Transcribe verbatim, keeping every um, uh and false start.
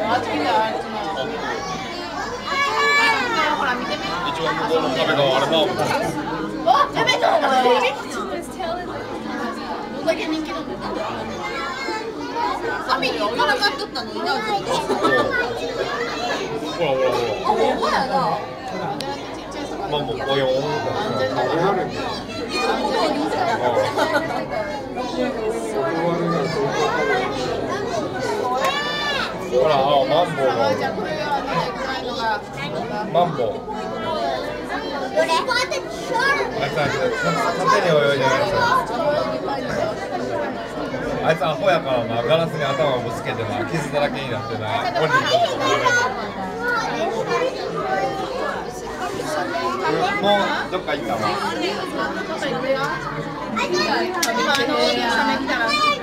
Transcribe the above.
一番向こうの壁があれマーボー。 あ、やべえ、ちょっと待って。どんだけ人気なんだよ。サミにからかっとったのにな。ほらほらほら。あ、ほんまやな。 マンボウ、およん。ほら、あ、マンボウが。マンボウ。あいつは縦に泳いでるやつ。あいつアホやからな、ガラスに頭をぶつけてな、傷だらけになってな、鬼にもうどっか行ったわ。